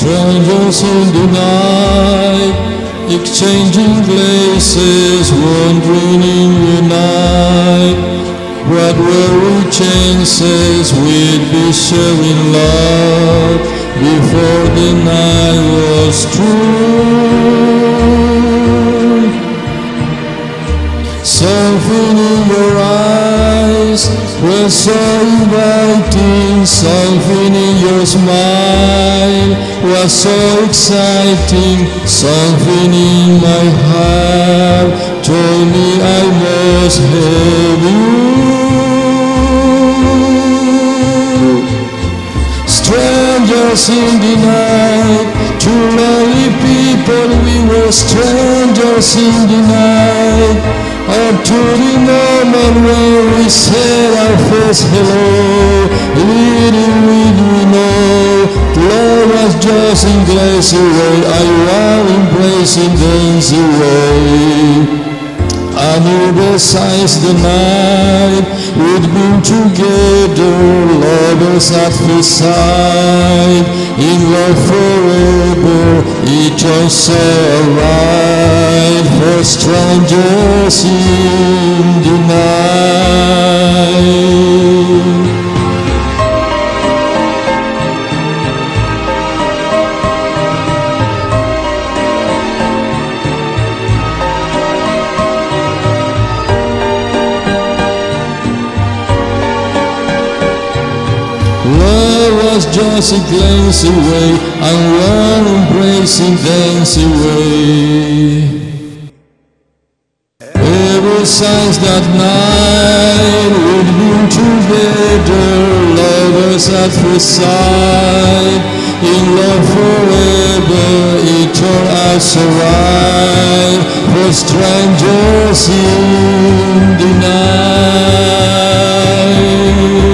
strangers in the night, exchanging places, wandering in the night. What were we chances we'd be sharing love before the night was through? Something in your eyes was so inviting, something in your smile was so exciting, something in my heart told me I must have you. Strangers in the night, two lonely people, we were strangers in the night. Up to the moment when we said our first hello, little did we know love was just in glass away, I was embracing days away. I knew besides the night we'd been together, lovers at first sight, in love forever, it was so right for strangers in the night. Love was just a glance away, and one embracing dance away. Ever since that night we'd been together, lovers at first sight, in love forever, it turned out so right for strangers in the night.